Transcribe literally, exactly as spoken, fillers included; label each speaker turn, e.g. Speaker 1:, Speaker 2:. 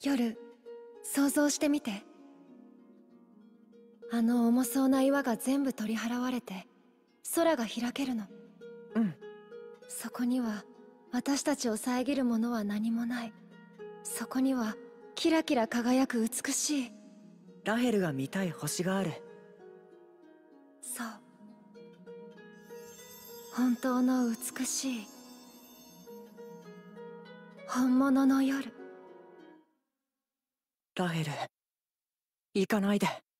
Speaker 1: 夜、想像してみて。あの重そうな岩が全部取り払われて空が開けるの。
Speaker 2: うん。
Speaker 1: そこには私たちを遮るものは何もない。そこにはキラキラ輝く美しい。
Speaker 2: ラヘルが見たい星がある。
Speaker 1: そう。本当の美しい本物の夜。
Speaker 2: ラヘル、行かないで。